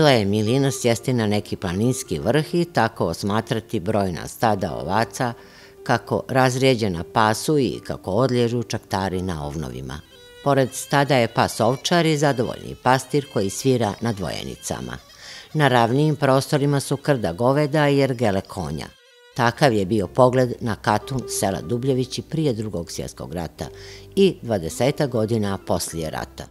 Volela je Milina sjesti na neki planinski vrh i tako osmatrati brojna stada ovaca, kako razrijeđena pasu i kako odliježu čaktari na ovnovima. Pored stada je pas ovčar i zadovoljni pastir koji svira na dvojenicama. Na ravnijim prostorima su krda goveda i ergele konja. Takav je bio pogled na Katun sela Dubljevići prije Drugog svjetskog rata i 20 godina poslije rata.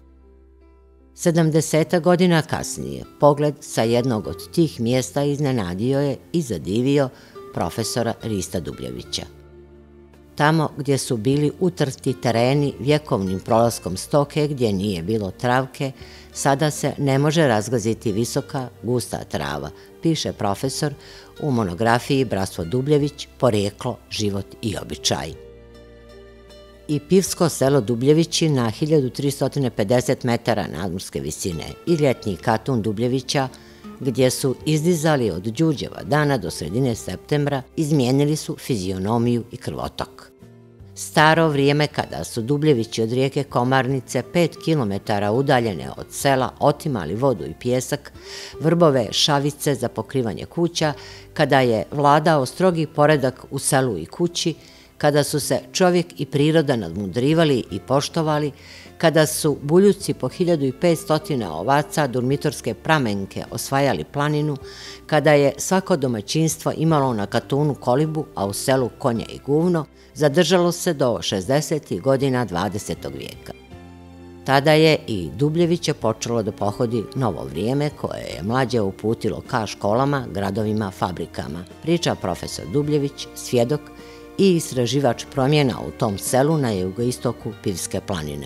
70 godina kasnije pogled sa jednog od tih mjesta iznenadio je i zadivio profesora Rista Dubljevića. Tamo gdje su bili utrti tereni vjekovnim prolaskom stoke, gdje nije bilo travke, sada se ne može razgaziti visoka, gusta trava, piše profesor u monografiji Bratstvo Dubljević, porijeklo, život i običaj. I pivsko selo Dubljevići na 1350 metara nadmorske visine i ljetni Katun Dubljevića, gdje su izdizali od Đuđeva dana do sredine septembra, izmijenili su fizionomiju i krvotok. Staro vrijeme kada su Dubljevići od rijeke Komarnice 5 kilometara udaljene od sela otimali vodu i pijesak, vrbove šavice za pokrivanje kuća, kada je vladao strogi poredak u selu i kući, kada su se čovjek i priroda nadmudrivali i poštovali, kada su buljuci po 1500 ovaca durmitorske pramenke osvajali planinu, kada je svako domaćinstvo imalo na Katunu kolibu, a u selu konja i guvno, zadržalo se do 60. godina 20. vijeka. Tada je i Dubljeviće počelo da pohodi novo vrijeme koje je mlađe uputilo ka školama, gradovima, fabrikama, priča profesor Dubljević, svjedok i istraživač promjena u tom selu na jugoistoku Pivske planine.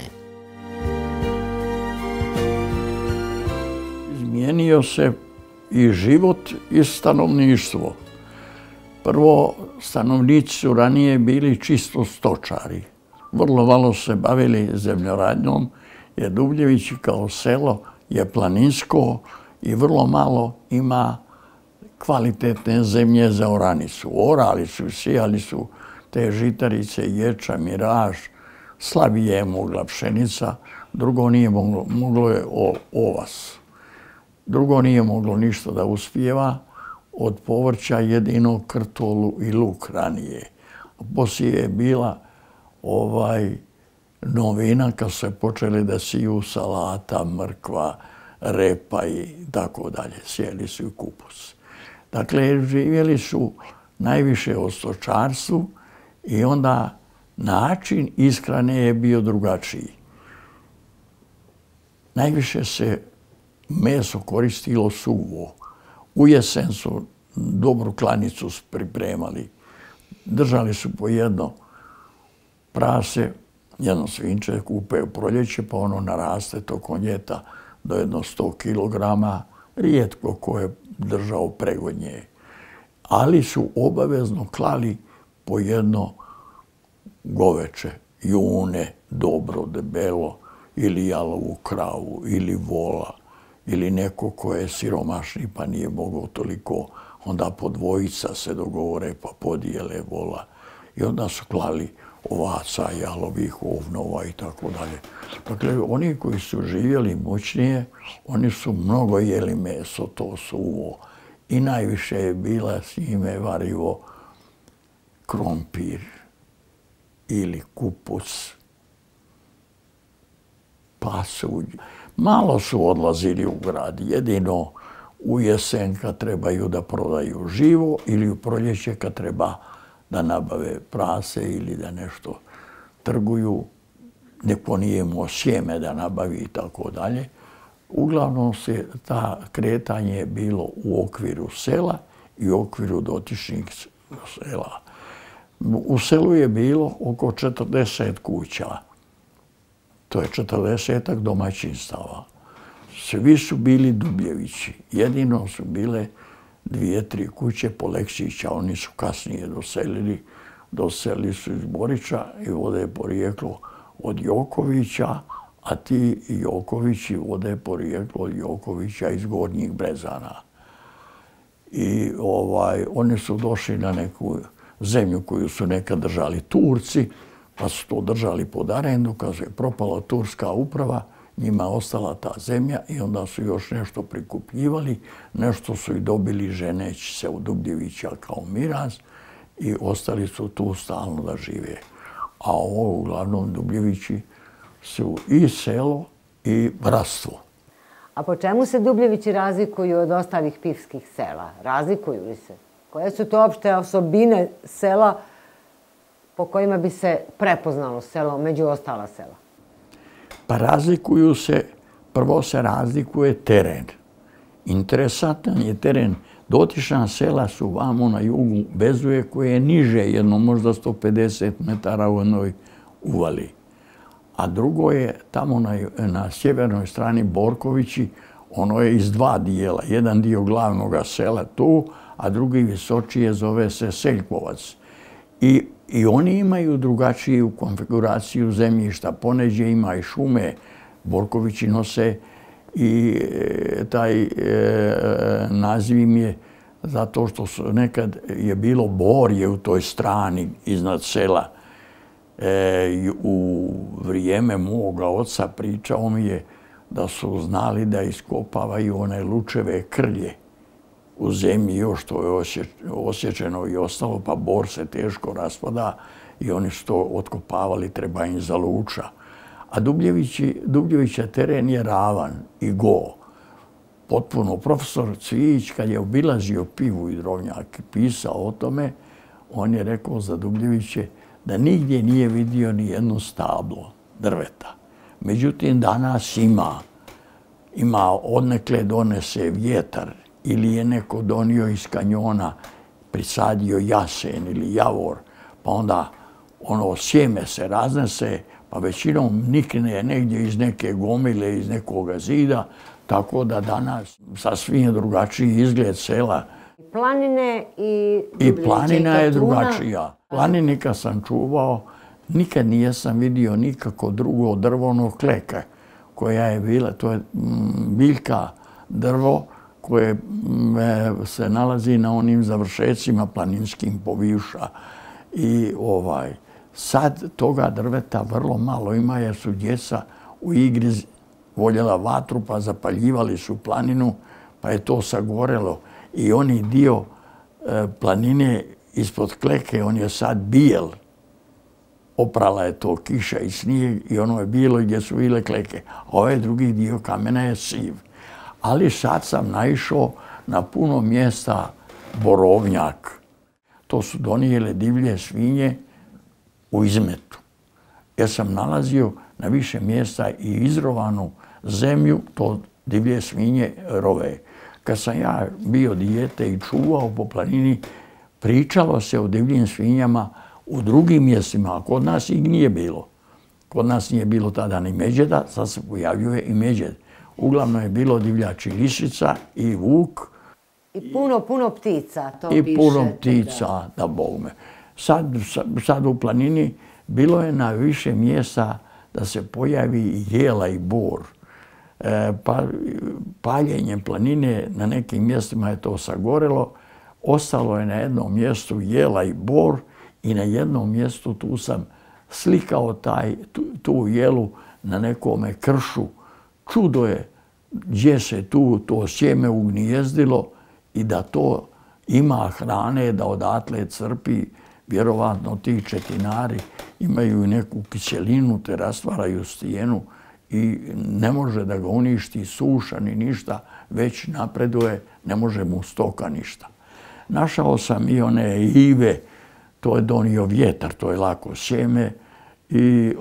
Izmijenio se i život i stanovništvo. Prvo, stanovnici su ranije bili čisto stočari. Vrlo malo se bavili zemljoradnjom, jer Dubljevići kao selo je planinsko i vrlo malo ima kvalitetne zemlje za oranicu. Orali su, sijali su te žitarice, ječa, miraž, slabije je mogla pšenica, drugo nije moglo je ovas. Drugo nije moglo ništa da uspijeva, od povrća jedino krtolu i luk ranije. Poslije je bila novina kad su se počeli da siju salata, mrkva, repa i tako dalje. Sjeli su i kupus. Dakle, živjeli su najviše o stočarstvu i onda način ishrane je bio drugačiji. Najviše se meso koristilo suvo. U jesen su dobru klanicu pripremali. Držali su po jedno prase, jedno svinče, kupe u proljeće, pa ono naraste tokom ljeta do jedno 100 kilograma. Rijetko ko je držao pregonje. Ali su obavezno klali po jedno goveče, june, dobro, debelo, ili jalovu kravu, ili vola, ili neko ko je siromašni pa nije mogao toliko, onda po dvojica se dogovore pa podijele vola. I onda su klali ovaca, jalovih, ovnova i tako dalje. Dakle, oni koji su živjeli moćnije, oni su mnogo jeli meso, to suvo. I najviše je bila s njime varivo krompir ili kupus, pasulj. Malo su odlazili u grad, jedino u jesen kad trebaju da prodaju živo ili u proljeće kad treba da nabave prase ili da nešto trguju, neko nije imao sjeme da nabavi i tako dalje. Uglavnom se ta kretanje bilo u okviru sela i u okviru dotičnih sela. U selu je bilo oko 40 kuća. To je 40 domaćinstava. Svi su bili Dubljevići. Jedino su bile 2-3 kuće Poleksića. Oni su kasnije doselili. Doselili su iz Borića i vode porijeklo od Jokovića, a ti Jokovići vode porijeklo od Jokovića iz Gornjih Brezana. I oni su došli na neku zemlju koju su nekad držali Turci, pa su to držali pod arendu, kad je propala turska uprava njima ostala ta zemlja i onda su još nešto prikupljivali, nešto su i dobili ženeći se u Dubljevića kao miraz i ostali su tu stalno da žive. A ovo uglavnom Dubljevići su i selo i bratstvo. A po čemu se Dubljevići razlikuju od ostalih pivskih sela? Razlikuju li se? Koje su to opšte osobine sela po kojima bi se prepoznalo selo među ostala sela? Pa razlikuju se, prvo se razlikuje teren. Interesantan je teren. Dotična sela su vamo na jugu Bezuje koje je niže, jedno možda 150 metara u jednoj uvali. A drugo je tamo na sjevernoj strani Borkovići, ono je iz dva dijela. Jedan dio glavnog sela tu, a drugi visočije zove se Seljkovac. I oni imaju drugačiju konfiguraciju zemljišta. Poneđe ima i šume, Borkovići nose i taj naziv im je zato što su nekad je bilo borje u toj strani iznad sela. U vrijeme moga oca pričao mi je da su znali da iskopavaju one lučeve krlje u zemlji, još to je osjećeno i ostalo, pa bor se teško raspada i oni su to otkopavali, treba im za luča. A Dubljevića teren je ravan i go. Potpuno. Profesor Cvijić, kad je obilazio Pivu i Drovnjak i pisao o tome, on je rekao za Dubljeviće da nigdje nije vidio ni jedno stablo drveta. Međutim, danas ima odnekle donese vjetar ili je neko donio iz kanjona, prisadio jasen ili javor, pa onda ono sjeme se raznese, pa većinom nikne negdje iz neke gomile, iz nekoga zida, tako da danas sasvim drugačiji izgled sela. Planine i planina je drugačija. Planinika sam čuvao, nikad nijesam vidio nikako drugo drvo kleka koja je bila, to je biljka drvo koje se nalazi na onim završecima planinskim Poviša. I sad toga drveta vrlo malo ima jer su djeca u igri voljela vatru pa zapaljivali su planinu pa je to sagorelo. I oni dio planine ispod kleke, on je sad bijel. Oprala je to kiša i snijeg i ono je bilo gdje su bile kleke. A ovaj drugi dio kamena je siv. Ali sad sam naišao na puno mjesta borovnjak. To su donijele divlje svinje u izmetu. Ja sam nalazio na više mjesta i izrovanu zemlju, to divlje svinje rove. Kad sam ja bio dijete i čuvao po planini, pričalo se o divljim svinjama u drugim mjestima, a kod nas ih nije bilo. Kod nas nije bilo tada ni međeda, sad se pojavljuje i međed. Uglavnom je bilo divljači lisica i vuk. I puno ptica, to piše. I puno ptica, da Bog me. Sad u planini bilo je na više mjesta da se pojavi i jela i bor. Pa paljenjem planine na nekim mjestima je to sagorelo. Ostalo je na jednom mjestu jela i bor i na jednom mjestu tu sam slikao tu jelu na nekome kršu. Čudo je gdje se to sjeme ugnijezdilo i da to ima hrane, da odatle crpi. Vjerovatno ti četinari imaju neku kiselinu te rastvaraju stijenu i ne može da ga uništi suša ni ništa, već napreduje, ne može mu stoka ništa. Našao sam i one ive, to je donio vjetar, to je lako sjeme, i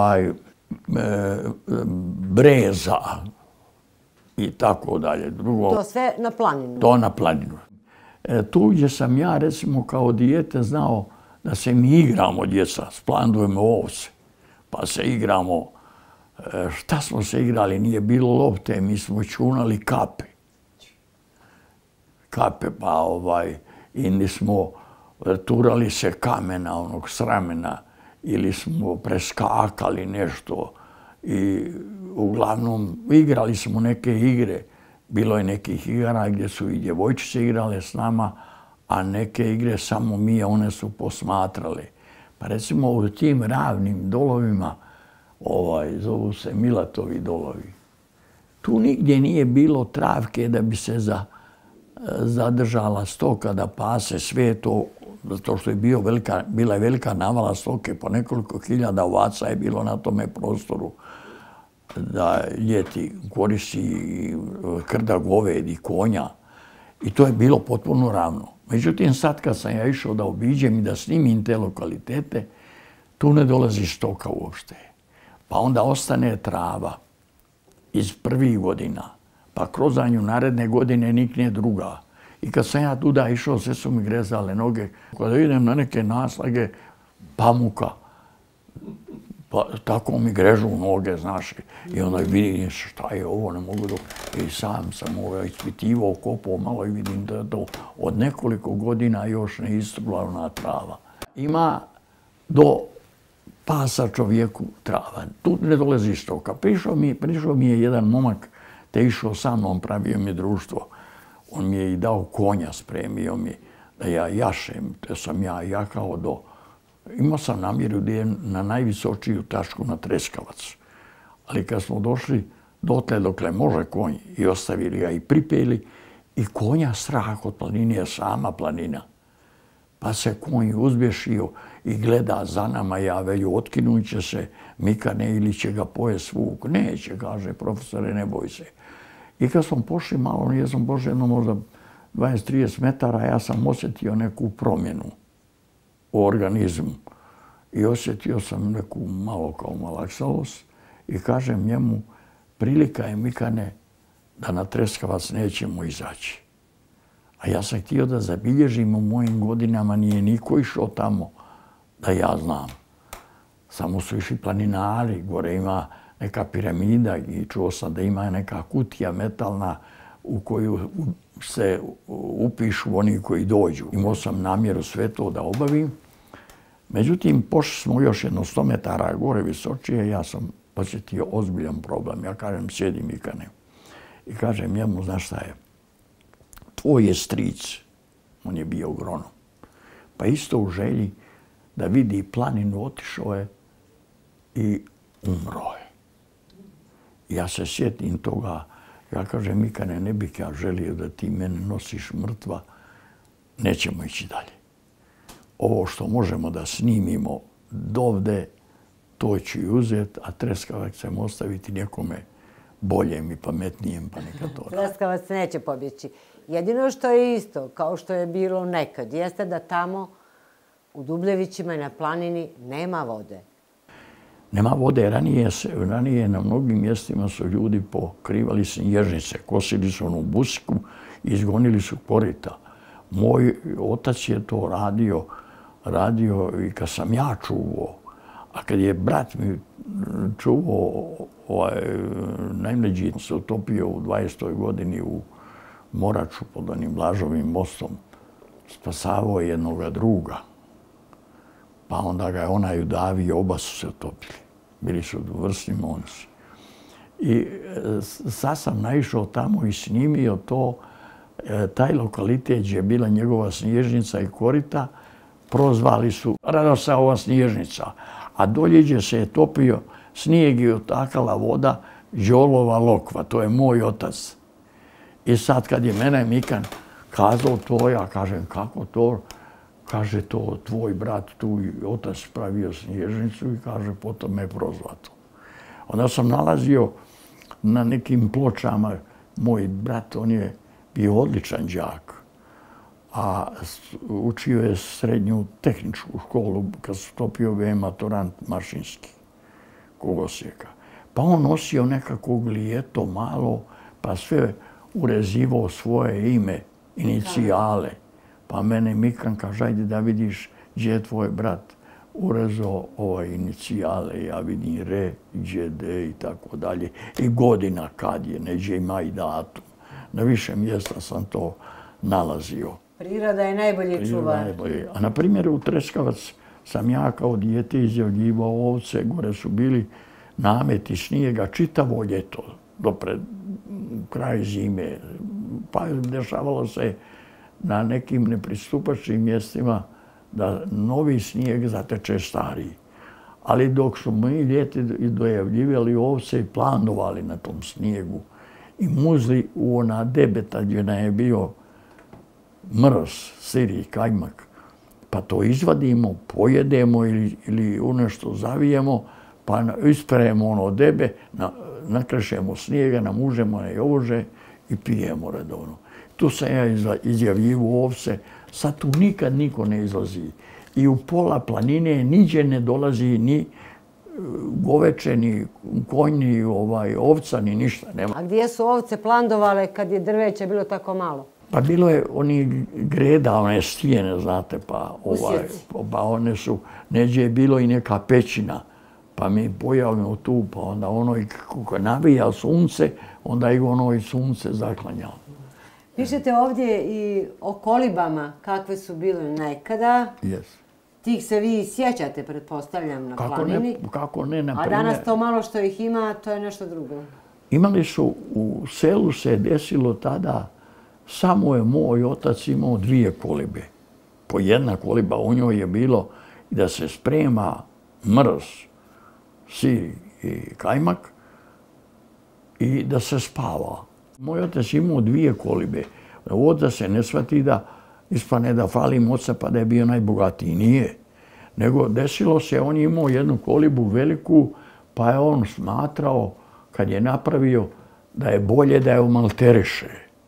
breza i tako dalje. To sve na planinu? To na planinu. Tu gdje sam ja, recimo, kao dijete znao da se mi igramo, djeca, splandujemo ovce, pa se igramo. Šta smo se igrali? Nije bilo lopte, mi smo čunali kape. Kape, pa ili smo turali se kamena, onog sramena, ili smo preskakali nešto. I uglavnom igrali smo neke igre. Bilo je nekih igara gdje su i djevojčice igrale s nama, a neke igre samo mi, one su posmatrale. Pa recimo u tim ravnim dolovima zovu se Milatovi dolovi. Tu nigdje nije bilo travke da bi se zadržala stoka, da pase sve to, zato što je bila je velika navala stoke, po nekoliko hiljada ovaca je bilo na tome prostoru da ljeti koristi krda govedi, konja. I to je bilo potpuno ravno. Međutim, sad kad sam ja išao da obiđem i da snimim te lokalitete, tu ne dolazi stoka uopšte. Pa onda ostane trava iz prvih godina, pa kroz nju naredne godine nikne druga. I kad sam ja tuda išao, sve su mi grezale noge. Kada idem na neke naslage pamuka, pa tako mi grežu noge, znaš. I onda vidim šta je ovo, ne mogu dok... I sam sam ispitivao, kopao malo i vidim da je to od nekoliko godina još ne istrula ona trava. Ima do pasa čovjeku trava. Tu ne dolazi stoka. Prišao mi je jedan momak, te išao sa mnom, pravio mi društvo. On mi je i dao konja, spremio mi da ja jašem, te sam ja jakao do... Imao sam namjeru da idem na najvisočiju tačku na Treskavac. Ali kad smo došli dotle dokle može konj i ostavili ga i pripeli, i konja strah od planine je sama planina. Pa se konj uzbješio i gleda za nama, ja velju, otkinut će se Mikane ili će ga pojest vuk. Neće, kaže, profesore, ne boj se. I kad smo pošli malo, nije sam pošli jedno možda 20-30 metara, ja sam osjetio neku promjenu u organizmu. I osjetio sam neku malo kao malaksalost i kažem njemu, prilika je, Mikane, da na Treskavac nećemo izaći. A ja sam htio da zabilježim u mojim godinama, nije niko išao tamo, da ja znam. Samo su išli planinari, gore ima neka piramida i čuo sam da ima neka kutija metalna u koju se upišu oni koji dođu. Imao sam namjeru sve to da obavim. Međutim, pošli smo još jedno 100 metara gore visočije, ja sam osjetio ozbiljan problem. Ja kažem, sjedi Mikane. I kažem njemu, znaš šta je, tvoj je stric, on je bio agronom, pa isto u želji da vidi planinu, otišao je i umro je. Ja se sjetim toga, ja kažem, Mikane, ne bih ja želio da ti mene nosiš mrtva, nećemo ići dalje. Ovo što možemo da snimimo dovde, to ću i uzeti, a Treskavac ćemo ostaviti nekome boljem i pametnijem, pa neka to. Treskavac neće pobjeći. Jedino što je isto, kao što je bilo nekad, jeste da tamo u Dubljevićima i na planini nema vode. Nema vode. Ranije na mnogim mjestima su ljudi pokrivali snježnice, kosili su onu busiku i izgonili su korita. Moj otac je to radio i kad sam ja čuvao, a kad je brat mi čuvao, najmlađi se utopio u 20. godini u Moraču pod onim Blažovim mostom, spasavao jednoga druga. Pa onda ga je onaj udavio, oba su se utopili. Bili su vrsni momci. I sad sam naišao tamo i snimio to, taj lokalitet gdje je bila njegova snježnica i korita, prozvali su Radosaova snježnica. A dolje gdje se je topio snijeg i otakala voda, Đolova lokva, to je moj otac. I sad kad je mene Mikan kazao to, ja kažem, kako to? Kaže, to tvoj brat tu i otac pravio snježnicu i kaže, potom me prozvato. Onda sam nalazio na nekim pločama, moj brat, on je bio odličan đak, a učio je srednju tehničku školu kad se topio bio maturant mašinski Kogosijeka. Pa on nosio nekakvog lijeto malo, pa sve urezivao svoje ime, inicijale. Pa mene Mikan kaže, ajde da vidiš gdje je tvoj brat urezao inicijale, ja vidim Re, gdje D i tako dalje. I godina kad je, neđe ima i datum. Na više mjesta sam to nalazio. Priroda je najbolji čuvar. A na primjer u Treskavac sam ja kao dijete izjavljivao ovce, gore su bili nameti snijega čitavo ljeto do pred kraj zime. Pa dešavalo se na nekim nepristupačnim mjestima da novi snijeg zateče stariji. Ali dok su mi ljeti dojavljivali ovce i planovali na tom snijegu i muzli u ona debeta gdje nam je bio mrz, sir i kajmak, pa to izvadimo, pojedemo ili u nešto zavijemo, pa isperemo ono debe, nakrešemo snijega, namužemo na jože i pijemo redovno. Tu sam ja izjavljivo ovce, sad tu nikad niko ne izlazi. I u pola planine niđe ne dolazi ni goveče, ni konj, ni ovca, ni ništa. Nema. A gdje su ovce plandovale kad je drveća bilo tako malo? Pa bilo je oni greda, one stijene, znate, pa one su, neđe je bilo i neka pećina, pa mi pojavimo tu, pa onda ono i kako navija sunce, onda i ono i sunce zaklanja. Pišete ovdje i o kolibama, kakve su bile nekada. Jes. Tih se vi sjećate, pretpostavljam, na planini. Kako ne, na primjer. A danas to malo što ih ima, to je nešto drugo. Imali su, u selu se desilo tada, samo je moj otac imao 2 kolibe. Po jedna koliba u njoj je bilo da se sprema mrz, sir i kajmak i da se spava. Moj otac imao 2 kolibe. Ovo da se ne shvati da ispane da falim oca pa da je bio najbogatiji. Nije. Nego desilo se, on je imao jednu kolibu veliku, pa je on smatrao, kad je napravio, da je bolje da je omalteriše.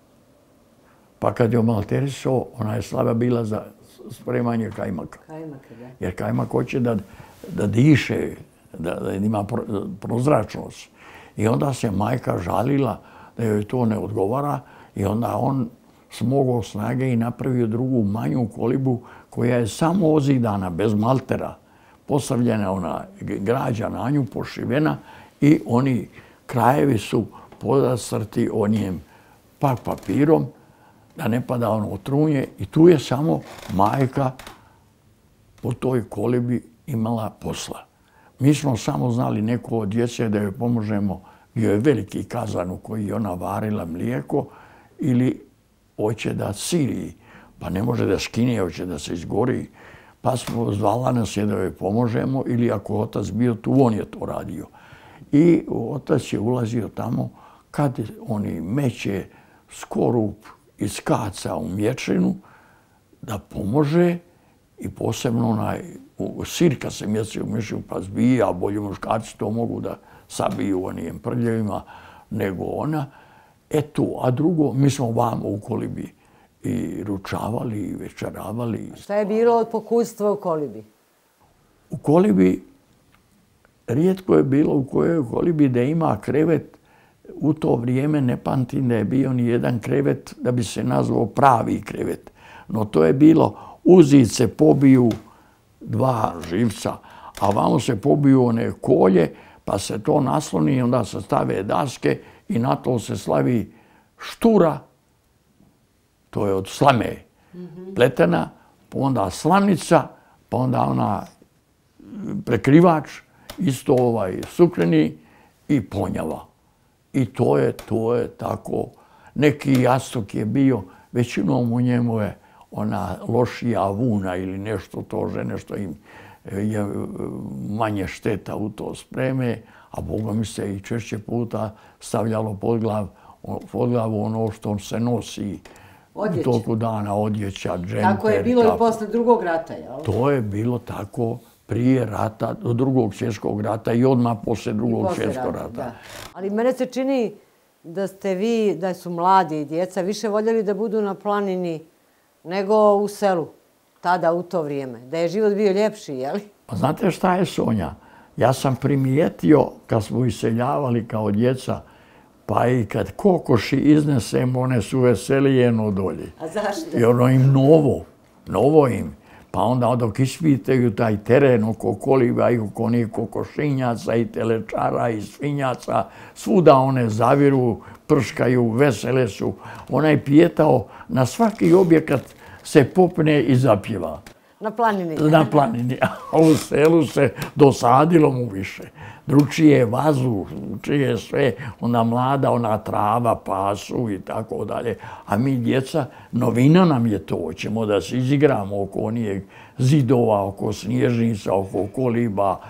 Pa kad je omalterisao, ona je slaba bila za spremanje kajmaka. Jer kajmak hoće da diše, da ima prozračnost. I onda se majka žalila da joj to ne odgovara i onda on smogao snage i napravio drugu manju kolibu koja je samo ozidana, bez maltera, postavljena ona građa na nju, pošivena i oni krajevi su podastrti onim pak papirom da ne pada ono trunje i tu je samo majka po toj kolibi imala posla. Mi smo samo znali neko od djece da joj pomožemo, bio je veliki kazan u koji je ona varila mlijeko ili hoće da siri, pa ne može da skine, hoće da se izgori. Pa smo zvala nas je da joj pomožemo ili ako otac bio tu, on je to radio. I otac je ulazio tamo kad oni meće skorup iz kaca u mječinu da pomože i posebno onaj sir kad se mječi u mječinu pa zbija, bolje muškarci to mogu da sabiju onim prljevima nego ona. Eto, a drugo, mi smo vamo u kolibi i ručavali i večeravali. Šta je bilo od pokućstva u kolibi? U kolibi, rijetko je bilo u kojoj kolibi da ima krevet. U to vrijeme ne pamtim da je bio ni jedan krevet da bi se nazvao pravi krevet. No to je bilo, u zid se pobiju 2 živca, a vamo se pobiju one kolje, pa se to nasloni i onda se stave daske i na to se slavi štura, to je od slame pletena, pa onda slanica, pa onda ona prekrivač, isto sukreni i ponjava. I to je tako. Neki jastuk je bio, većinom u njemu je ona lošija vuna ili nešto to žene što im je manje šteta u to spreme, a Boga mi se i češće puta stavljalo pod glavu ono što se nosi u toku dana, odjeća, džemper. Tako je bilo i posle drugog rata, jel? To je bilo tako prije rata, do drugog svjetskog rata i odmah posle drugog svjetskog rata. Ali mene se čini da ste vi, da su mladi i djeca više voljeli da budu na planini nego u selu, tada u to vrijeme. Da je život bio ljepši, jel? Pa znate šta je, Sonja? Ja sam primijetio kad smo iseljavali kao djeca, pa i kad kokoši iznesemo, one su veselije no dolje. A zašto? I ono im novo im. Pa onda dok ispitaju taj teren oko koliba i oko onih kokošinjaca i telečara i svinjaca, svuda one zaviru, prškaju, vesele su. Onaj pijetao na svaki objekat se popne i zapjeva. Na planini? Na planini. A u selu se dosadilo mu više. Drugčije vazduh, drugčije sve, ona mlada, ona trava, pasu i tako dalje. A mi djeca, novina nam je to, ćemo da se izigramo oko onih zidova, oko snježnica, oko koliba.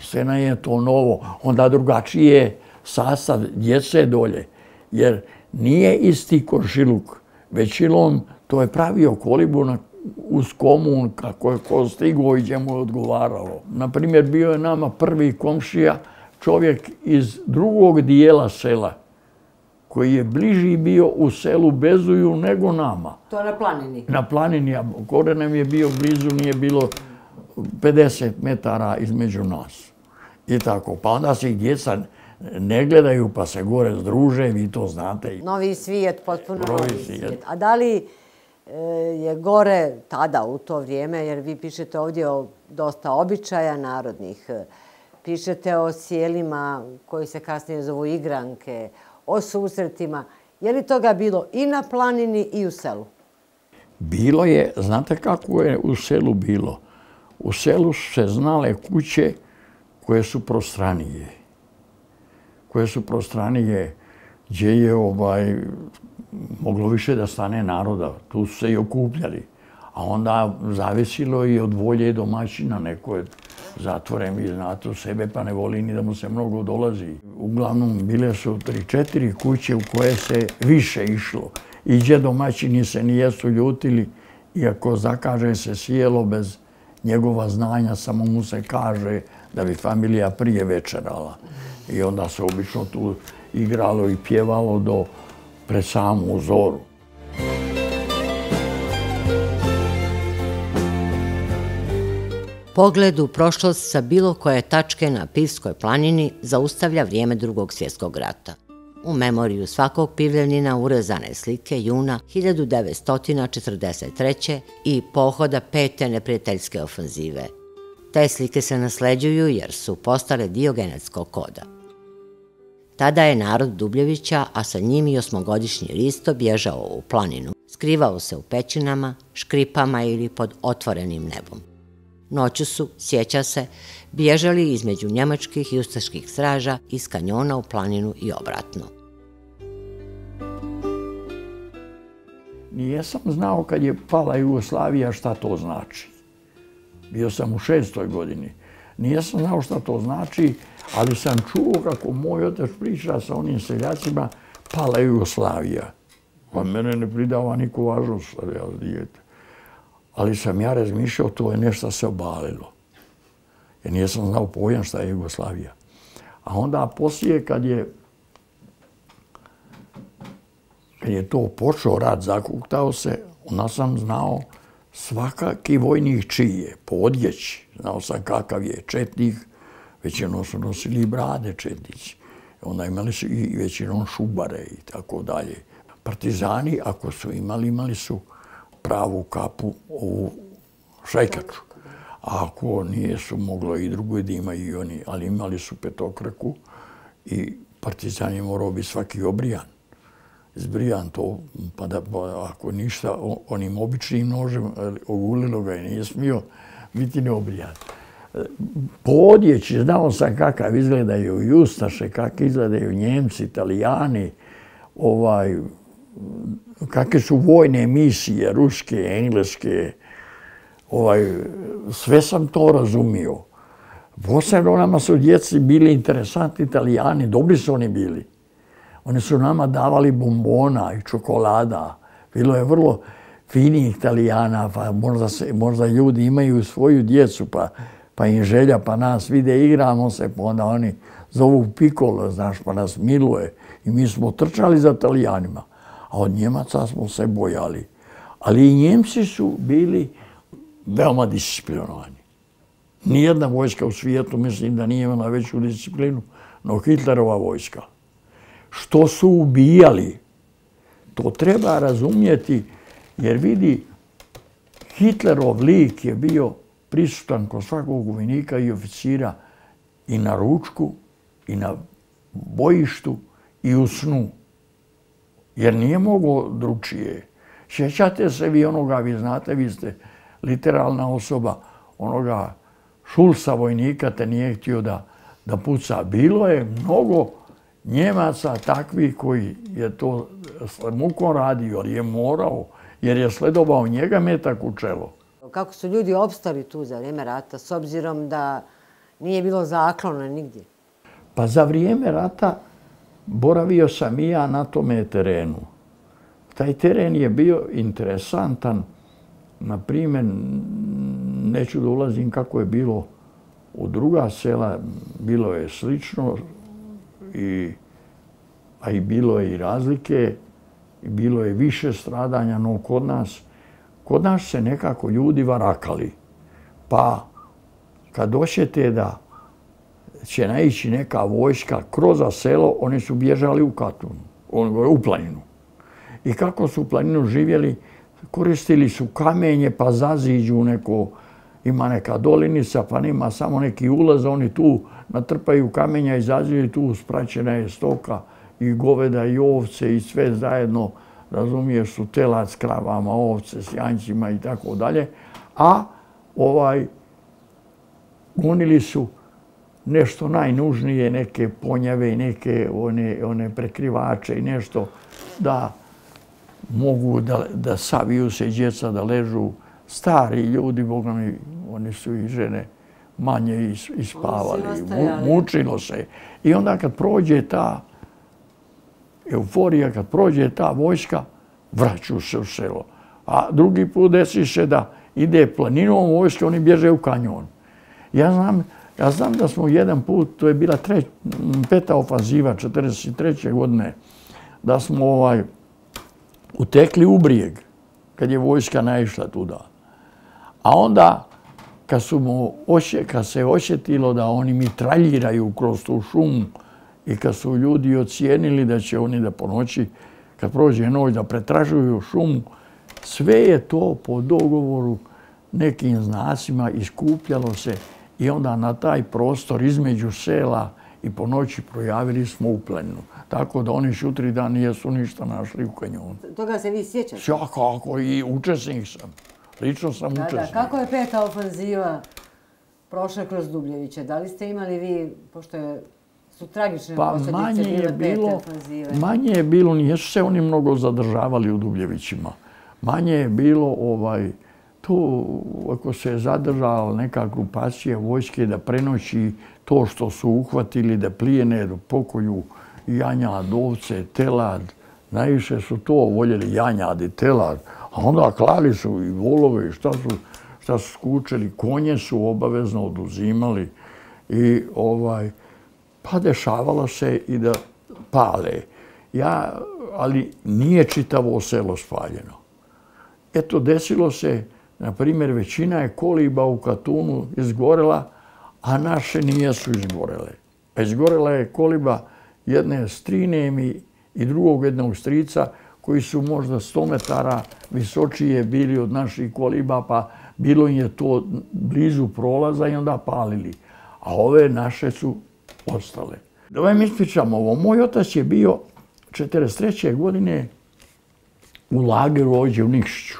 Scena je to novo. Onda drugačije sastav djece dolje. Jer nije isti komšiluk. Većinom to je pravio kolibu uz komun, kako je ko stigao i gdje mu je odgovaralo. Naprimjer, bio je nama prvi komšija čovjek iz drugog dijela sela, koji je bliži bio u selu Bezuju nego nama. To na planini? Na planini, a gore nam je bio blizu, nije bilo 50 metara između nas. I tako, pa onda se i djeca ne gledaju, pa se gore združe, vi to znate. Novi svijet, potpuno novi svijet. A da li je gore tada, u to vrijeme, jer vi pišete ovdje o dosta običaja narodnih, pišete o sjelima koji se kasnije zovu igranke, o susretima. Je li toga bilo i na planini i u selu? Bilo je, znate kako je u selu bilo? U selu su se znale kuće koje su prostranije. Gdje je moglo više da stane naroda. Tu su se i okupljali. A onda zavisilo i od volje domaćina. Neko je zatvoren, vi znate u sebe, pa ne voli ni da mu se mnogo dolazi. Uglavnom, bile su 3-4 kuće u koje se više išlo. I gdje domaćini se nijesu ljutili, iako zakaže se sjelo bez njegova znanja, samo mu se kaže da bi familija prije večerala. I onda se obično tu igralo i pjevalo do pred samu zoru. Pogled u prošlost sa bilo koje tačke na Pivskoj planini zaustavlja vrijeme Drugog svjetskog rata. U memoriju svakog Pivljanina urezane slike juna 1943. i pohoda 5. neprijateljske ofenzive. Te slike se nasleđuju jer su postale dio genetskog koda. Tada je narod Dubljevića, a sa njim i 8-godišnji Risto, bježao u planinu. Skrivao se u pećinama, škripama ili pod otvorenim nebom. Noću su, sjeća se, bježali između njemačkih i ustaških straža iz kanjona u planinu i obratno. Nijesam znao kad je pala Jugoslavija šta to znači. Bio sam u 6. godini. Nijesam znao šta to znači, ali sam čuo kako moj otac priča sa onim seljacima, pala Jugoslavija. Pa mene ne pridava niko važnost, ali sam ja razmišljao, to je nešto se obalilo. Jer nijesam znao pojam šta je Jugoslavija. A onda poslije, kad je to počeo rat, zakuktao se, onda sam znao svakaki vojnik čiji je, po odjeći. Znao sam kakav je četnik, većinom su nosili i brade četnici. Onda imali su i većinom šubare i tako dalje. Partizani, ako su imali su pravu kapu, ovu šajkaču. A ako nije su moglo i drugo da imaju i oni, ali imali su petokraku i partizan je morao biti svaki obrijan. Zbrijan to, pa da ako ništa, onim običnim nožem ogulilo ga i nije smio biti neobrijan. Po odjeći znao sam kakav izgledaju i ustaše, kako izgledaju Njemci, Italijani, kakve su vojne misije, ruske, engleske, sve sam to razumio. Posebno nama su djeci bili interesantni Italijani, dobri su oni bili. Oni su nama davali bombona i čokolada. Bilo je vrlo finih Italijana, pa možda ljudi imaju svoju djecu, pa im želja, pa nas vide, igramo se, pa onda oni zovu Piccolo, znaš, pa nas miluje. I mi smo trčali za Italijanima, a od Njemaca smo se bojali. Ali i Njemci su bili veoma disciplinovani. Nijedna vojska u svijetu, mislim da nije imala veću disciplinu, no Hitlerova vojska. Što su ubijali, to treba razumjeti, jer vidi, Hitlerov lik je bio prisutan kod svakog vojnika i oficira i na ručku, i na bojištu, i u snu. Jer nije moglo drugčije. Sjećate se vi onoga, vi znate, vi ste literalna osoba, onoga Šulsa vojnika te nije htio da puca. Bilo je mnogo Njemaca takvi koji je to s mukom radio, ali je morao, jer je sledovao njega metak u čelo. Kako su ljudi opstali tu za vrijeme rata, s obzirom da Nije bilo zaklona nigdje? Pa za vrijeme rata boravio sam i ja na tome terenu. Taj teren je bio interesantan. Na primjer, neću da ulazim kako je bilo u druga sela, bilo je slično, a i bilo je i razlike, i bilo je više stradanja, no kod nas se nekako ljudi varakali. Pa kad osjete da će naići neka vojska kroz selo, oni su bježali u Katun, u planinu. I kako su u planinu živjeli, koristili su kamenje pa zaziđu ima neka dolinica pa nema samo neki ulaz, oni tu natrpaju kamenja i zaziđu, tu spraćena je stoka i goveda i ovce i sve zajedno, razumiješ, su telad s kravama, ovce s janjcima i tako dalje. A gonili su nešto najnužnije, neke ponjave i neke one prekrivače i nešto da mogu da saviju se djeca, da ležu. Stari ljudi, Boga mi, oni su i žene manje ispavali. Mučilo se. I onda kad prođe ta euforija, kad prođe ta vojska, vraćaju se u selo. A drugi put desi se da ide planinom vojska, oni bježe u kanjon. Ja znam da smo jedan put, to je bila 5. ofanziva 1943. godine, da smo utekli u Brijeg, kad je vojska naišla tuda. A onda, kad se osjetilo da oni mitraljiraju kroz tu šumu i kad su ljudi ocijenili da će oni da po noći, kad prođe noć, da pretražuju šumu, sve je to po dogovoru nekim znacima iskupljalo se i onda na taj prostor između sela i po noći projavili smo u planinu. Tako da oni šutri dan nijesu ništa našli u kanjonu. Toga se vi sjećate? Ja, kako, i učesnik sam. Lično sam učesnik. Kako je 5. ofanziva prošla kroz Dubljeviće? Da li ste imali vi, pošto su tragične posljedice bile 5. ofanzive? Manje je bilo, nijesu se oni mnogo zadržavali u Dubljevićima. Manje je bilo to, ako se je zadržala neka grupacija vojske da prenoći to što su uhvatili, da plijene, da pokolju janjad, ovce, telad. Najviše su to voljeli, janjad i telad. A onda klali su i volove, šta su skučili, konje su obavezno oduzimali. Pa dešavalo se i da pale. Ali nije čitavo selo spaljeno. Eto, desilo se, na primjer, većina je koliba u Katunu izgorela, a naše nijesu izgorele. Izgorela je koliba jedne strine i drugog jednog strica koji su možda 100 metara visočije bili od naših koliba, pa bilo im je to blizu prolaza i onda palili. A ove naše su ostale. Da vam ispričam ovo. Moj otac je bio 1943. godine u lageru ovdje u Nikšiću.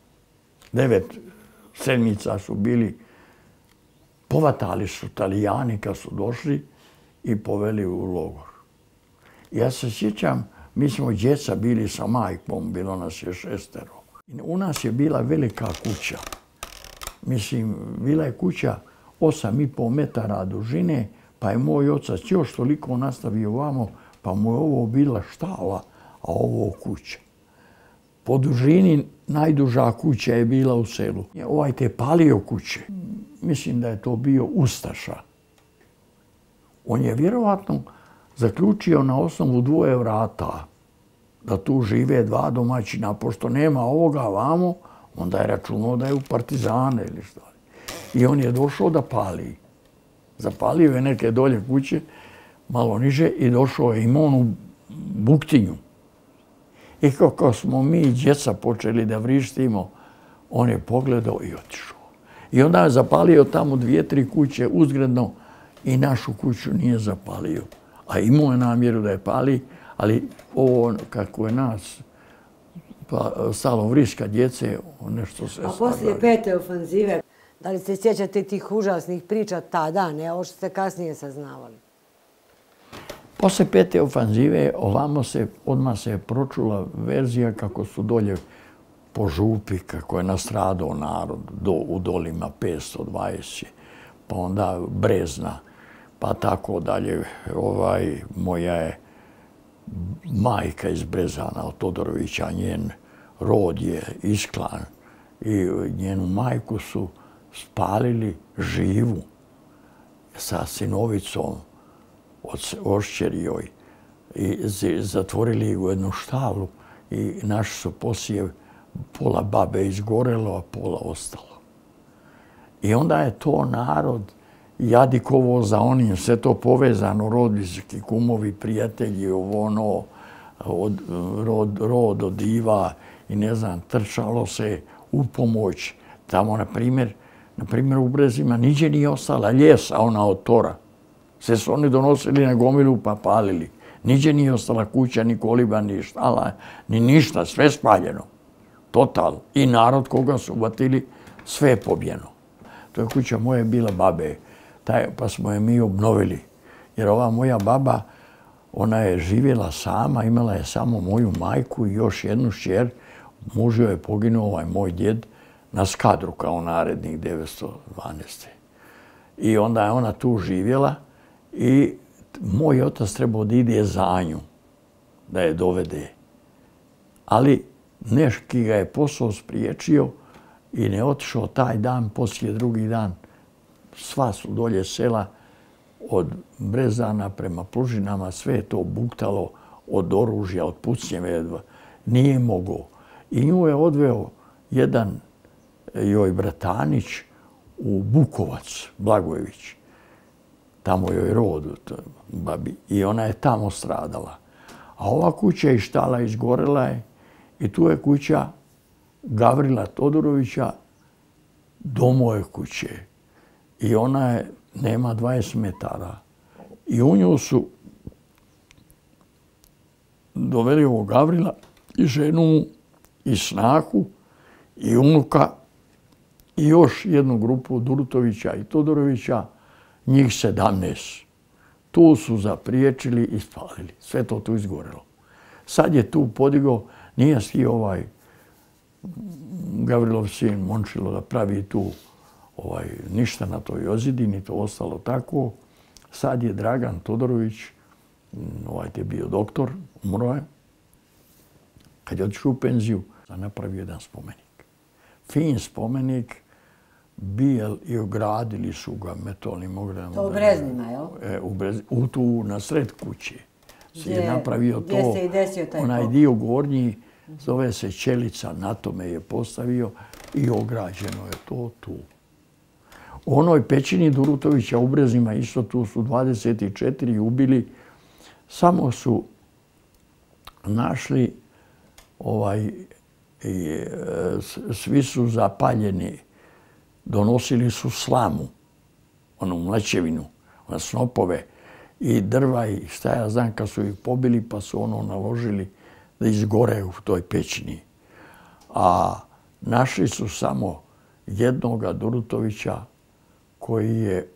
9 sedmica su bili, povatali su Italijani kad su došli i poveli u logor. Ja se sjećam, mi smo djeca bili sa majkom, bilo nas je 6. U nas je bila velika kuća. Mislim, bila je kuća 8,5 metara dužine, pa je moj otac još toliko nastavio vamo, pa mu je ovo bila štala, a ovo kuća. Po dužini najduža kuća je bila u selu. Ovaj te palio kuće. Mislim da je to bio ustaša. On je vjerovatno zaključio na osnovu 2 vrata da tu žive 2 domaćina. Pošto nema ovoga vamo, onda je računao da je u partizane ili šta. I on je došao da pali. Zapalio je neke dolje kuće, malo niže, i došao je imao onu buktinju. I kako smo mi djeca počeli da vrištimo, on je pogledao i otišao. I onda je zapalio tamo 2-3 kuće uzgredno i našu kuću nije zapalio. A imao je namjeru da je pali, ali ovo kako je nas stalo vriška djece, nešto se sadali. A poslije 5. ofanzive, da li se sjećate tih užasnih priča tada, ne ovo što ste kasnije saznavali? Poslije 5. ofanzive odmah se pročula verzija kako su dolje po župi, kako je nastradao narod u dolima 520. pa onda Brezna, pa tako dalje. Moja je majka iz Brezana, od Todorovića, njen rod je Isklan i njenu majku su spalili živu sa sinovicom od ošćerijoj i zatvorili u jednu štalu i naši su poslije pola babe izgorelo, a pola ostalo. I onda je to narod jadikovo za onim, sve to povezano, rodbinski, kumovi, prijatelji, rod od diva i ne znam, trčalo se u pomoć. Tamo, na primjer, u Brezima niđe nije ostala ljesa, ona od tora. Sve su oni donosili na gomilu pa palili. Niđe nije ostala kuća, ni koliba, ni štala, ni ništa, sve spaljeno. Total. I narod koga su uvatili, sve je pobijeno. To je kuća moje bila babe, pa smo je mi obnovili. Jer ova moja baba, ona je živjela sama, imala je samo moju majku i još jednu šćer. Muž joj je poginuo, moj djed, na Skadru kao narednik 1912. I onda je ona tu živjela i moj otac trebao da ide za nju, da je dovede. Ali neški ga je posao spriječio i ne otišao taj dan, poslije drugi dan. Sva su dolje sela od Brezana prema Plužinama, sve je to buktalo od oružja, od pucnjeve. Nije mogao. I nju je odveo jedan joj bratanić u Bukovac, Blagojević. Tamo joj rodu, babi. I ona je tamo stradala. A ova kuća iz štala izgorela je i tu je kuća Gavrila Todorovića do moje kuće. I ona je, nema 20 metara. I u nju su doveli ovog Gavrila i ženu i snahu i unuka i još jednu grupu Durutovića i Todorovića, njih 17. Tu su zapriječili i spalili. Sve to tu izgorelo. Sad je tu podigao, nije htio Gavrilov sin Mončilo da pravi tu ništa na toj ozidi, ni to ostalo tako. Sad je Dragan Todorović, je bio doktor, umro je. Kad je otišao u penziju, napravio jedan spomenik. Fin spomenik, bijel i ogradili su ga metalnim ogradama. To u Breznima, jel? Tu na sred kuće se je napravio to. Gdje se i desio taj onaj dio gornji, zove se Ćelica, na tome je postavio i ograđeno je to tu. U onoj pećini Durutovića u Breznima isto tu su 24 ubili. Samo su našli svi su zapaljeni, donosili su slamu, onu mlečevinu, one snopove i drva i šta ja znam, kad su ih pobili pa su naložili da izgore u toj pećini. A našli su samo jednoga Durutovića koji je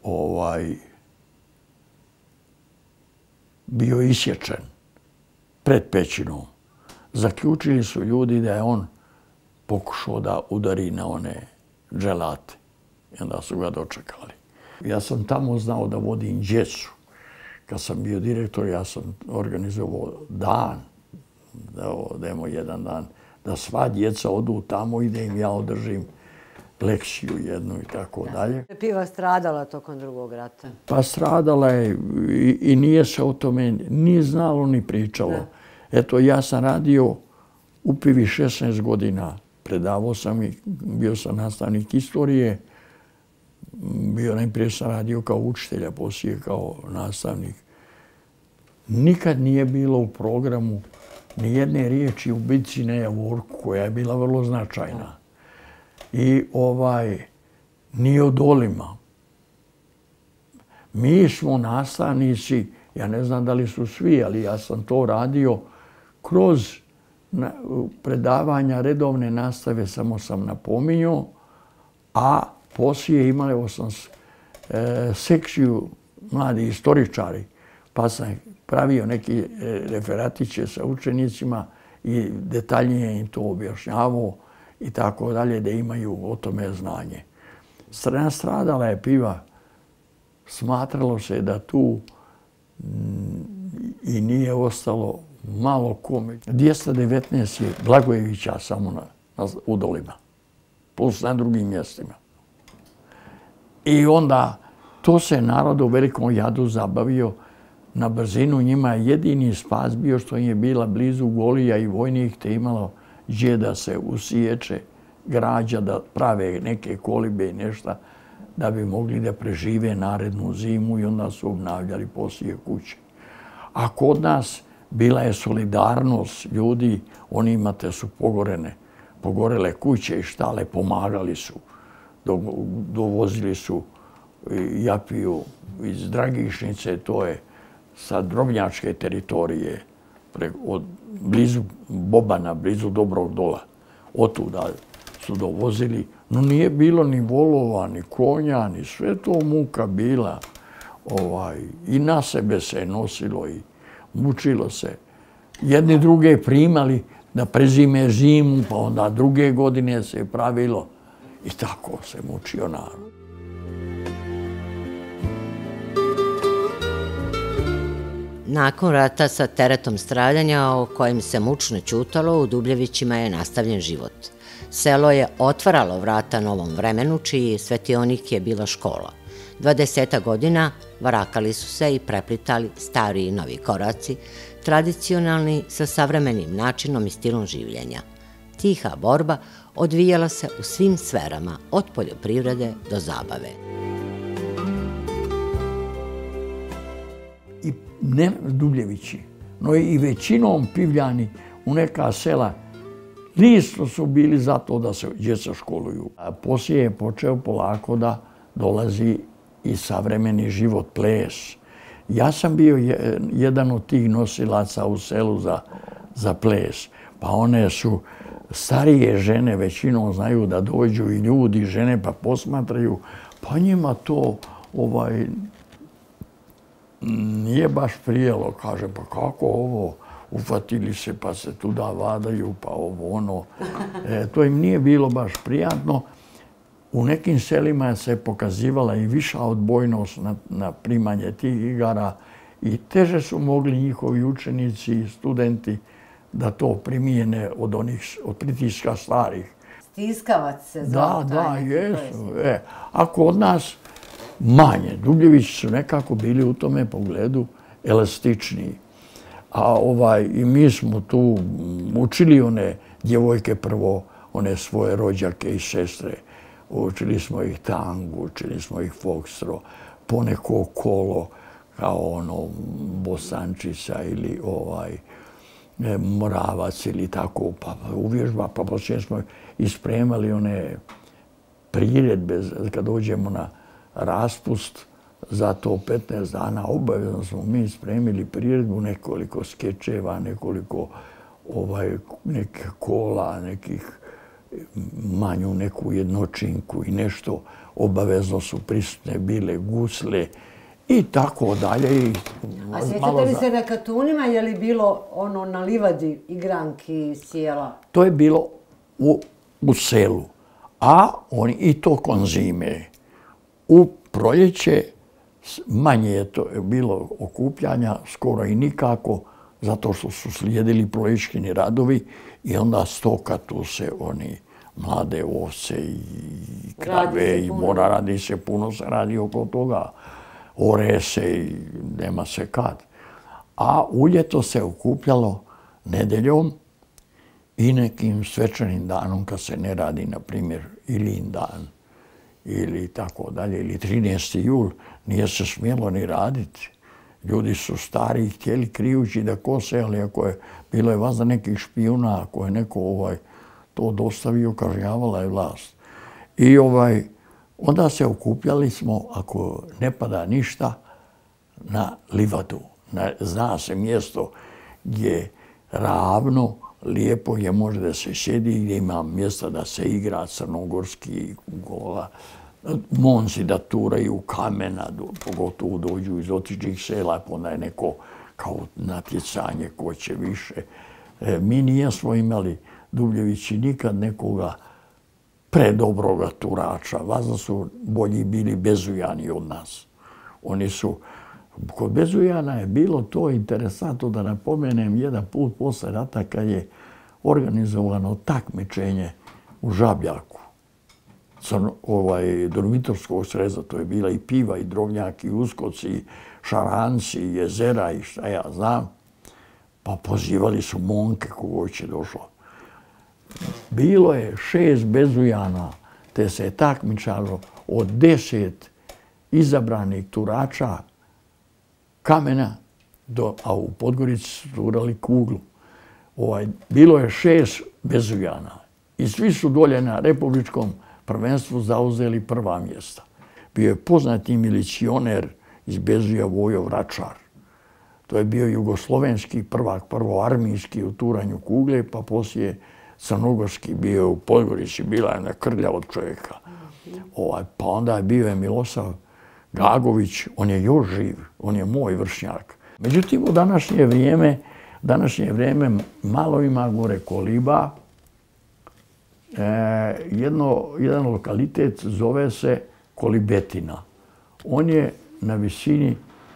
bio isječen pred pećinom. Zaključili su ljudi da je on pokušao da udari na one dželate. I onda su ga dočekali. Ja sam tamo znao da vodim djecu. Kad sam bio direktor, ja sam organizovao dan, da imamo jedan dan, da sva djeca odu tamo i da im ja održim lekciju jednu i tako dalje. Je Piva stradala tokom drugog rata? Pa stradala je i nije se o tome ni znalo ni pričalo. Eto, ja sam radio u Pivi 16 godina. Predavao sam i bio sam nastavnik istorije. Najprije sam radio kao učitelj, a poslije kao nastavnik. Nikad nije bilo u programu ni jedne riječi u bitci na Javorku, koja je bila vrlo značajna. I ni o Dolima. Mi smo nastavnici, ja ne znam da li su svi, ali ja sam to radio kroz predavanja redovne nastave, samo sam napominjao, a poslije imao sam sekciju mladi istoričari, pa sam pravio neke referatiće sa učenicima i detaljnije im to objašnjavao i tako dalje, da imaju o tome znanje. Stradala je Piva smatralo se da tu i nije ostalo malo kome. 219 je Blagojevića samo na udolima, plus na drugim mjestima. I onda to se narod u velikom jadu zabavio na brzinu. Njima je jedini spas bio što im je bila blizu Golija i vojnih, te imalo gdje da se usiječe građa, da prave neke kolibe i nešto, da bi mogli da prežive narednu zimu i onda su obnavljali poslije kuće. A kod nas bila je solidarnost ljudi, onima te su pogorele kuće i štale, pomagali su, dovozili su Japiju iz Dragišnice, to je sa drobnjačke teritorije, blizu Bobana, blizu Dobrog Dola. Otuda su dovozili, no nije bilo ni volova, ni konja, ni sve to muka bila. I na sebe se nosilo i mučilo se. Jedni druge primali da prezime zimu, pa onda druge godine se pravilo i tako se mučio narod. Nakon rata sa teretom stradanja o kojem se mučno ćutalo, u Dubljevićima je nastavljen život. Selo je otvaralo vrata novom vremenu, čiji svetionik je bila škola. 20 godina varakali su se i preplitali stari i novi koraci, tradicionalni sa savremenim načinom i stilom življenja. Tiha borba odvijala se u svim sferama, od poljoprivrede do zabave. I ne Dubljevići, no i većinom Pivljani u neka sela listo su bili za to da se djeca školuju. Poslije je počeo polako da dolazi i savremeni život, ples. Ja sam bio jedan od tih nosilaca u selu za ples. Pa one su starije žene, većinom znaju da dođu i ljudi, žene pa posmatraju, pa njima to nije baš prijelo. Kaže, pa kako ovo? Ufatili se pa se tuda vadaju, pa ovo ono. To im nije bilo baš prijatno. U nekim selima se pokazivala i viša odbojnost na primanje tih igara i teže su mogli njihovi učenici i studenti da to primijene od pritiska starih. Stiskavac se zvao. Da, jesu. A kod nas manje. Dubljevići su nekako bili u tome pogledu elastičniji. I mi smo tu učili one djevojke prvo, one svoje rođake i sestre. Učili smo ih tangu, učili smo ih fokstro, poneko kolo, kao bosančica ili moravac ili tako, pa uvježba, pa poslije smo ispremali one priredbe, kad dođemo na raspust, za to 15 dana obavezno smo mi spremili priredbu, nekoliko skečeva, nekoliko nekih kola, nekih manju neku jednočinku i nešto. Obavezno su prisutne bile gusle i tako dalje. A sjećate li se na Katunima, je li bilo na livadi igranki sjela? To je bilo u selu, a oni i to konzime. U proljeće manje je to bilo okupljanja, skoro i nikako, zato što su slijedili proljećkini radovi i onda stoka tu se oni mlade ovce i krave i mora radi se, puno se radi oko toga, ore se i nema se kad. A uljeto se okupljalo nedeljom i nekim svečanim danom kad se ne radi, na primjer, Ilin dan ili tako dalje, ili 13. jul, nije se smjelo ni raditi. Ljudi su stari htjeli krijući da kose, ali ako je bilo je vazda nekih špijuna, ako je neko to dostavio, kažnjavala je vlast. I onda se okupljali smo, ako ne pada ništa, na livadu. Zna se mjesto gdje je ravno, lijepo, gdje može da se sjedi, gdje ima mjesta da se igra crnogorski gola. Monsi da turaju kamena, pogotovo dođu iz otičnih sela, pa onda je neko kao natjecanje ko će više. Mi nismo imali, Dubljevići, nikad nekoga predobroga turača. Vazda su bolji bili bezujani od nas. Oni su, kod Bezujana je bilo to interesantno da napomenem jedan put posle rata kad je organizovano takmičenje u Žabljaku. Dormitorskog sreza, to je bila i Piva, i Drobnjak, i Uskoci, i Šaranci, i Jezera, i šta ja znam. Pa pozivali su momke kogo će došlo. Bilo je 6 Bezujana, te se je takmičalo od 10 izabranih turača kamena, a u Podgorici su turali kuglu. Bilo je 6 Bezujana i svi su dolje na republičkom prvenstvu zauzeli prva mjesta. Bio je poznati milicioner iz Bezuja Vojo Vračar. To je bio jugoslovenski prvak, prvoarmijski u turanju kugle, pa poslije crnogorski bio u Podgorici, bila je na krlja od čovjeka. Pa onda je bio Milosav Gagović, on je još živ, on je moj vršnjak. Međutim, u današnje vrijeme malo ima gore koliba. Jedan lokalitet zove se Kolibetina. On je na visini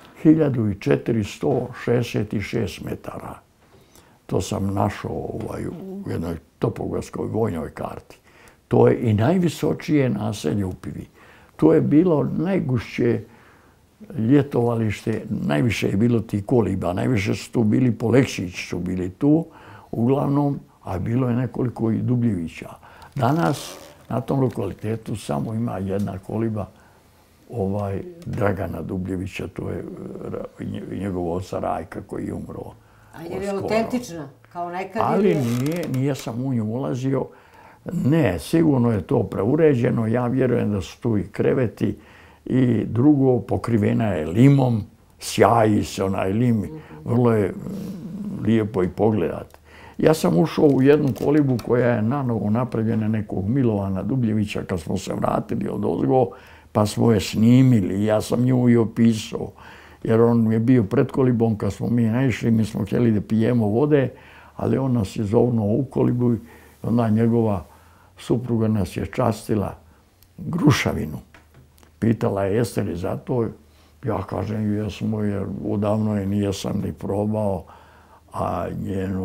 1466 metara. To sam našao u jednoj topografskoj vojnoj karti. To je i najvisočije naselje u Pivi. To je bilo najgušće ljetovalište, najviše je bilo tih koliba, najviše su tu bili Polekšići su bili tu, uglavnom, a bilo je nekoliko i Dubljevića. Danas na tom lokalitetu samo ima jedna koliba, Dragana Dubljevića, to je njegov oca Rajka koji je umro. A je li autentična? Kao nekad? Ali nije sam u nju ulazio. Ne, sigurno je to preuređeno. Ja vjerujem da su tu i kreveti i drugo, pokrivena je limom, sjaji se onaj lim, vrlo je lijepo i pogledati. Ja sam ušao u jednu kolibu koja je nanovo napravljena nekog Milovana Dubljevića kad smo se vratili od ozgo, pa smo je snimili. Ja sam nju i opisao, jer on je bio pred kolibom kad smo mi naišli, mi smo htjeli da pijemo vode, ali on nas je zovnuo u kolibu i onda njegova supruga nas je častila grušavinu. Pitala je jeste li za to? Ja kažem jesmo jer odavno je nijesam ni probao, a njen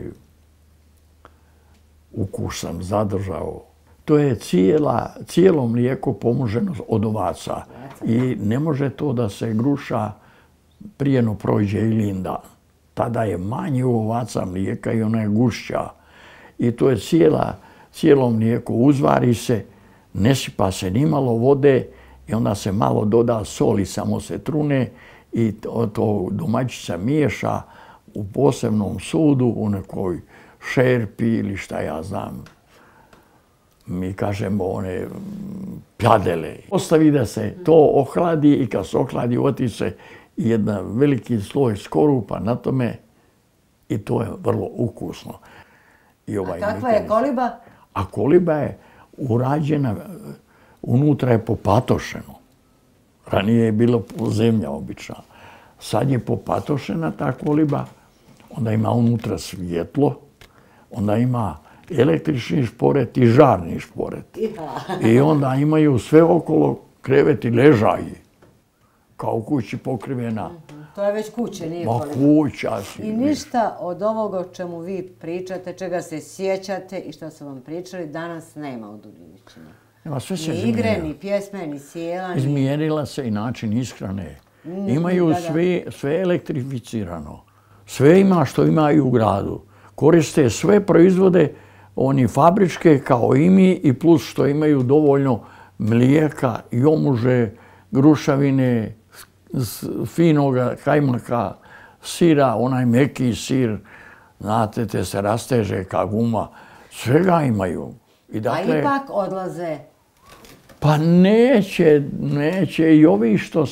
ukus sam zadržao. To je cijelo mlijeko pomoženo od ovaca i ne može to da se gruša prije no prođe ili dan. Tada je manje ovaca mlijeka i ona je gušća. I to je cijelo mlijeko, uzvari se, ne sipa se ni malo vode i onda se malo doda soli, samo se trune i to domaćica miješa u posebnom sudu, u nekoj šerpi ili šta ja znam. Mi kažemo one pjadele. Ostavi da se to ohladi i kad se ohladi oti se jedan veliki sloj skorupa na tome i to je vrlo ukusno. A kakva je koliba? A koliba je urađena, unutra je popatošeno. Ranije je bilo zemlja obična. Sad je popatošena ta koliba, onda ima unutra svjetlo, onda ima električni šporet i žarni šporet. I onda imaju sve okolo kreveti ležaji, kao u kući pokrivena. To je već kuće, nije koliba. Kuća si. I ništa od ovoga o čemu vi pričate, čega se sjećate i što su vam pričali, danas nema u Dubljevićima. Ni igre, ni pjesme, ni sjela. Izmijenila se i način ishrane. Imaju sve elektrificirano. Sve ima što imaju u gradu. Koriste sve proizvode, oni fabričke kao i mi i plus što imaju dovoljno mlijeka, jomuže, grušavine, finoga kajmaka, sira, onaj meki sir, znate, te se rasteže ka guma. Svega imaju. A ipak odlaze? Pa neće i ovi što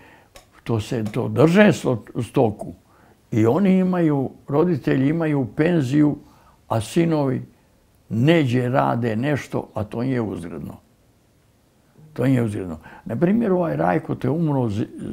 drže stoku. I oni imaju, roditelji imaju penziju, a sinovi neđe rade nešto, a to nije uzgredno. To nije uzgredno. Na primjer, Rajko te umro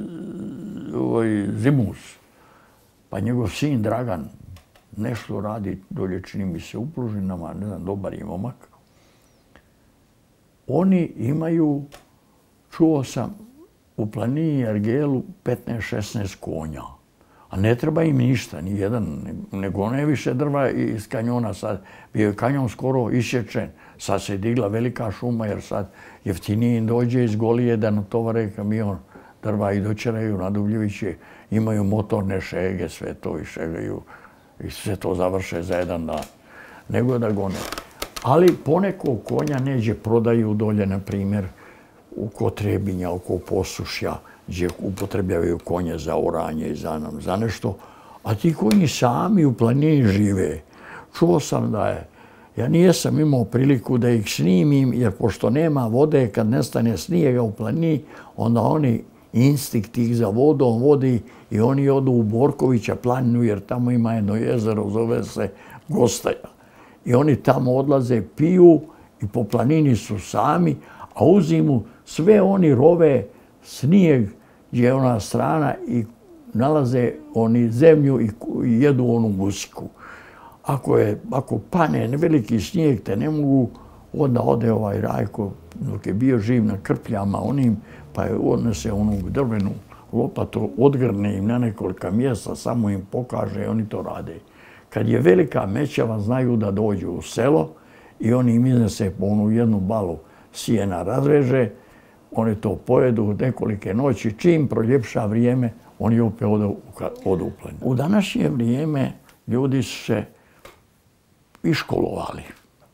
zimus, pa njegov sin Dragan nešto radi dolje, čini mi se, u Plužinama, ne znam, dobar je momak. Oni imaju, čuo sam, u planini Ergelu 15-16 konja. A ne treba im ništa, ni jedan, nego najviše drva iz kanjona. Sad bio je kanjon skoro isječen. Sad se digla velika šuma jer sad jeftinije im dođe iz Golije da natovare kamion drva i dočeraju na Dubljeviće. Imaju motorne šege, sve to išegaju i sve to završe za jedan dan. Nego da gone. Ali ponekog konja neđe prodaju dolje, na primjer, oko Trebinja, oko Posušja, gdje upotrebljavaju konje za oranje i za nešto. A ti konji sami u planini žive. Čuo sam da je, ja nijesam imao priliku da ih snimim, jer pošto nema vode, kad nestane snijega u planini, onda oni instinkt ih za vodom vodi i oni odu u Borkovića planinu, jer tamo ima jedno jezero, zove se Gostaja. I oni tamo odlaze, piju i po planini su sami, a u zimu sve oni rove snijeg gdje je ona strana i nalaze oni zemlju i jedu onu gusiku. Ako pane veliki snijeg, te ne mogu, onda ode ovaj Rajko, dok je bio živ na krpljama onim, pa je odnese onu drvenu lopatu, odgrne im na nekolika mjesta, samo im pokaže i oni to rade. Kad je velika mećava, znaju da dođu u selo i oni im iznese po onu jednu balu sijena razreže, oni to pojedu nekolike noći, čim proljepša vrijeme, oni opet odu u planinu. U današnje vrijeme ljudi su se iškolovali.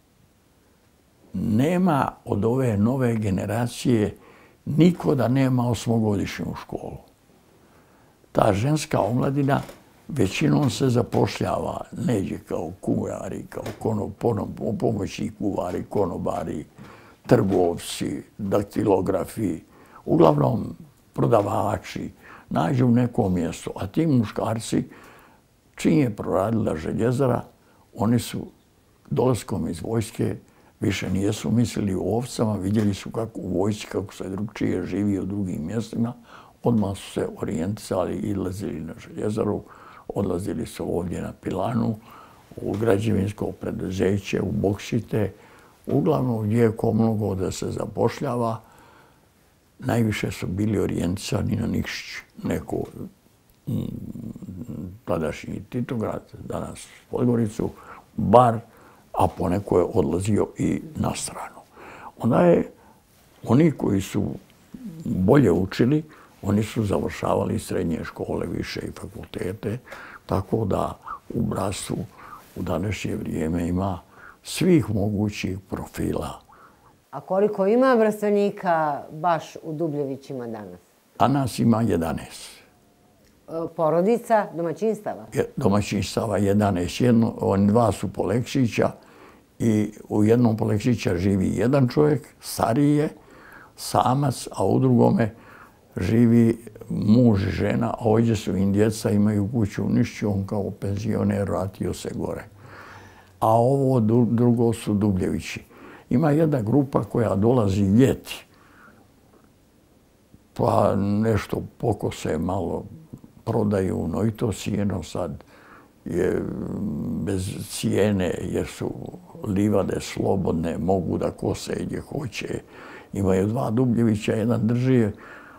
Nema od ove nove generacije niko da nema 8-godišnju školu. Ta ženska omladina većinom se zapošljava neđe kao kuvari, kao pomoćni kuvari, konobari, trgovci, daktilografi, uglavnom prodavači, nađu u nekom mjestu. A ti muškarci, čim je proradila željezara, oni su dolaskom iz vojske više nijesu mislili o ovcama, vidjeli su kako u vojsci, kako se drugčije živi u drugim mjestima, odmah su se orijentisali i odlazili na željezaru, odlazili su ovdje na pilanu, u građevinsko preduzeće, u bokšite, uglavnom gdje je ko mnogo da se zapošljava, najviše su bili orijentisani na Nikšić, neko tadašnji Titograd, danas Podgoricu, Bar, a poneko je odlazio i na stranu. Onda je oni koji su bolje učili, oni su završavali srednje škole, više i fakultete, tako da u bratstvu u današnje vrijeme ima svih mogućih profila. A koliko ima vrstvenika baš u Dubljevićima danas? A nas ima 11. Porodica, domaćinstava? Domaćinstava 11. Oni dva su Polekšića i u jednom Polekšića živi jedan čovjek, stariji je, samac, a u drugome živi muž i žena, a ovdje su im djeca, imaju kuću u Nišću, on kao penzioner vratio se gore. A ovo drugo su Dubljevići. Ima jedna grupa koja dolazi ljeti, pa nešto pokose malo, prodaju, no i to sjeno sad je bez cijene jer su livade slobodne, mogu da kose gdje hoće. Imaju dva Dubljevića, jedan drži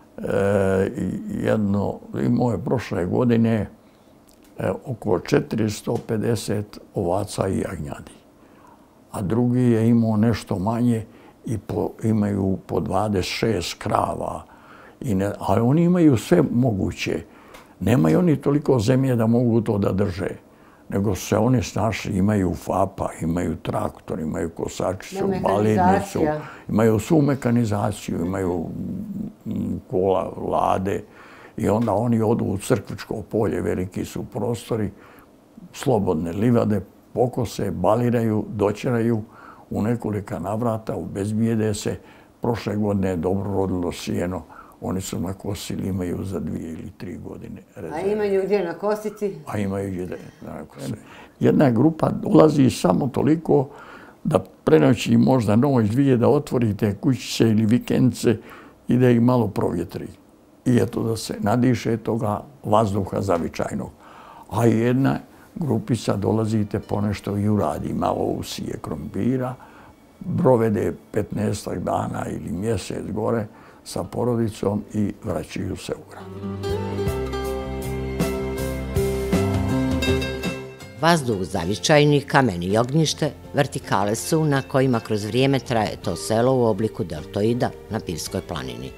jedno, imao je prošle godine oko 450 ovaca i jagnjadi. A drugi je imao nešto manje i imaju po 26 krava. Ali oni imaju sve moguće. Nemaju oni toliko zemlje da mogu to da drže. Nego se oni snašli, imaju FAP-a, imaju traktor, imaju kosačicu, balirnicu, imaju svu mekanizaciju, imaju kola, lade. I onda oni odu u Crkvičko polje, veliki su prostori, slobodne livade, pokose, baliraju, dočeraju u nekolika navrata, obezbijede se. Prošle godine je dobro rodilo sjeno. Oni su nakosili, imaju za 2 ili 3 godine rezerve. A imaju gdje nakositi? A imaju gdje nakositi. Jedna grupa dolazi samo toliko da prenoći možda noć, 2 da otvorite kućice ili vikendice i da ih malo provjetri. I eto da se nadiše toga vazduha zavičajnog. A jedna grupica dolazite ponešto i uradi, malo usije krompira, provede 15 dana ili mjesec gore, sa porodicom i vraćaju se u grad. Vazduh zavičajni, kamen i ognjište vertikale su na kojima kroz vrijeme traje to selo u obliku deltoida na Pivskoj planini.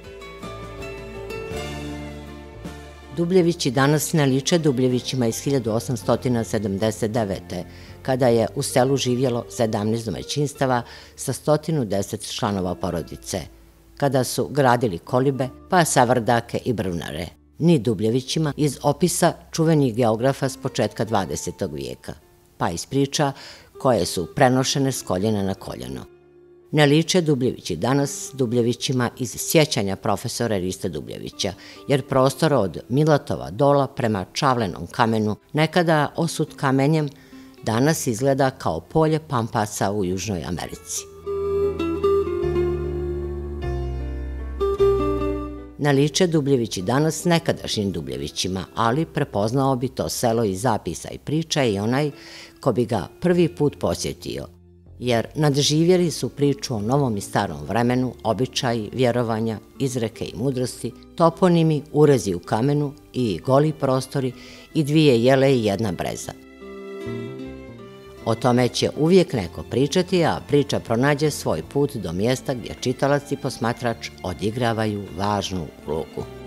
Dubljevići danas ne liče Dubljevićima iz 1879. kada je u selu živjelo 17 domaćinstava sa 110 članova porodice, kada su gradili kolibe, pa savrdake i brvnare, ni Dubljevićima iz opisa čuvenih geografa s početka 20. vijeka, pa iz priča koje su prenošene s koljena na koljeno. Ne liče Dubljevići danas Dubljevićima iz sjećanja profesora Rista Dubljevića, jer prostor od Milatova dola prema Čavlenom kamenu, nekada osut kamenjem, danas izgleda kao polje pampasa u Južnoj Americi. Ne liče Dubljevići danas nekadašnjim Dubljevićima, ali prepoznao bi to selo iz zapisa i priča i onaj ko bi ga prvi put posjetio, jer nadživjeli su priču o novom i starom vremenu, običaji, vjerovanja, izreke i mudrosti, toponimi, urezi u kamenu i goli prostori i 2 jele i 1 breza. O tome će uvijek neko pričati, a priča pronađe svoj put do mjesta gdje čitalac i posmatrač odigravaju važnu ulogu.